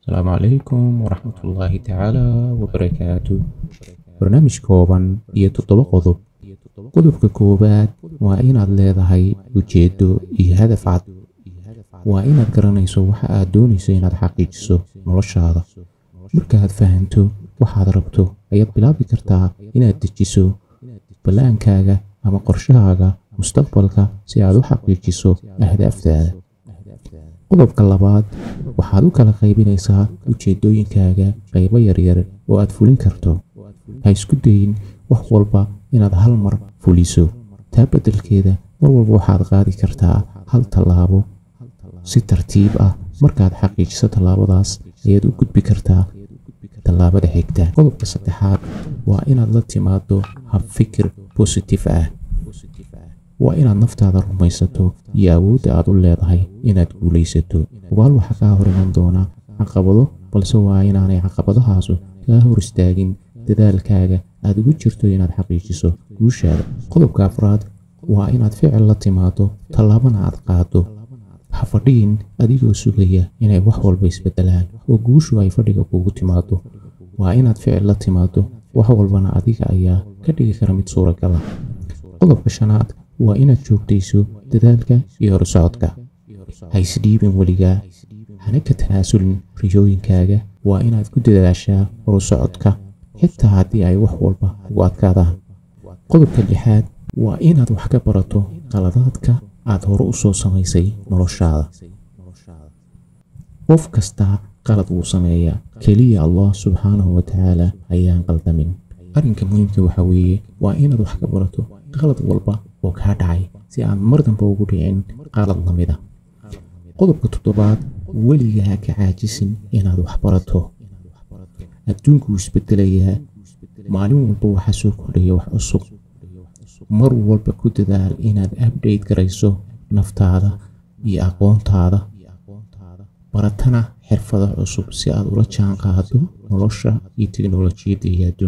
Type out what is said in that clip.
السلام عليكم ورحمة الله تعالى وبركاته. برنامج كوبان iyo toddoba qodob. Qodobka koowaad waa inaad leedahay ujeedo iyo hadaf cad. Waa inaad garanayso waxa aad doonayso inaad xaqiijiso noloshaada. Markaad fahanto waxaad rabto, ayaad bilaabi kartaa inaad dejiso balaankaaga ama qorshahaaga mustaqbalka si aad u xaqiijiso ahdaaftaada. Qodobka labaad, waxaad u kala qaybinaysaa ujeedooyinkaaga qaybo yaryar oo aad fulin karto. Ha isku dayin wax walba inaad hal mar fuliso. Taa beddelkeeda mar walba waxaad qaadi kartaa hal tallaabo si tartiib ah. Markaad xaqiijiso tallaabadaas, ayaad u gudbi kartaa tallaabada xigta. Qodobka saddexaad waa inaad la timaado hab fikir positive ah. Waa inaad naftaada rumaysato iyo awoodda aad u leedahay inaad guulaysato. Hubaal waxaa kaa hor iman doona caqabado, balse waa inaanay caqabadahaasu kaa hor istaagin dadaalkaaga aad ugu jirto inaad xaqiijiso guushaada. Qodobka afraad waa inaad ficil la timaado, tallaabana aad qaado. Ha fadhiin adigoo sugaya inay wax walba isbedelaan oo guushu ay fadhiga kugu timaado. Waa inaad ficil la timaado, wax walbana adiga ayaa ka dhigi kara mid suuragal ah. Qodobka shanaad waa inaad joogtayso dadaalka iyo horsocodka. Ha isdhiibin weligaa, hana ka tanaasulin riyooyinkaaga. Waa inaad ku dadaashaa horsocodka xitaa haddii ay wax walba kugu adkaadaan. Qodobka lixaad waa inaad wax ka barato qaladaadka aad hore u soo samaysay noloshaada. Qof kasta qalad wuu sameeyaa, keliya Allah subxaanahu wa tacaala ayaan qaldamin. Arrinka muhiimka waxa weeye waa inaad wax ka barato qalad walba oo kaa dhacay si aan mar dambe ugu dhicin qalad la mid ah. Qodobka toddobaad, weligaa ha ka caajisin inaad wax barato. Adduunku wuu isbedelayaa, maalin walba waxaa soo kordhaya wax cusub. Mar walba ku dadaal inaad update garayso naftaada iyo aqoontaada, baratana xirfado cusub si aad ula jaan qaado nolosha iyo tiknoolajiyadda iyo adduunka.